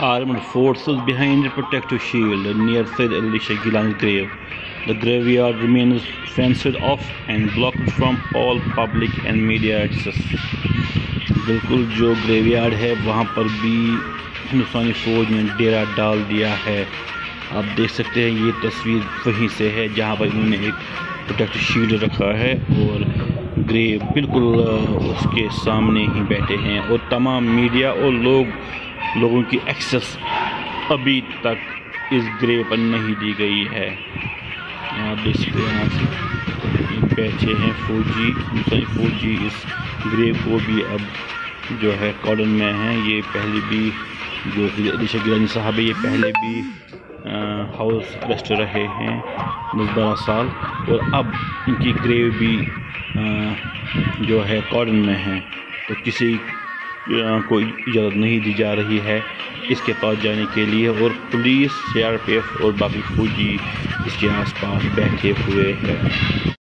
armed forces behind a protective shield near Said Ali Shah Gilani's grave. The graveyard remains fenced off and blocked from all public and media access. بالکل جو گریویارڈ ہے وہاں پر بھی ہندوستانی فوج نے ڈیرا ڈال دیا ہے. آپ دیکھ سکتے ہیں یہ تصویر وہیں سے ہے جہاں پر انہوں نے ایک پروٹیکٹ شیلڈ رکھا ہے اور گریو بالکل اس کے سامنے ہی بیٹھے ہیں اور تمام میڈیا اور لوگوں کی ایکسس ابھی تک اس گریو پر نہیں دی گئی ہے. آپ دیکھ سکتے ہیں یہاں سے بیٹھے ہیں فوجی ہندوستانی فوجی. اس گریو کو بھی اب جو ہے کارڈن میں ہیں. یہ پہلے بھی جو علی شاہ گیلانی صاحب ہے یہ پہلے بھی ہاؤس اریسٹ رہے ہیں 10-12 سال اور اب ان کی گریو بھی جو ہے کارڈن میں ہیں. تو کسی کو اجازت نہیں دی جا رہی ہے اس کے پاس جانے کے لیے اور پولیس CRPF اور باقی فوجی اس کے آس پاس بیٹھے ہوئے ہیں.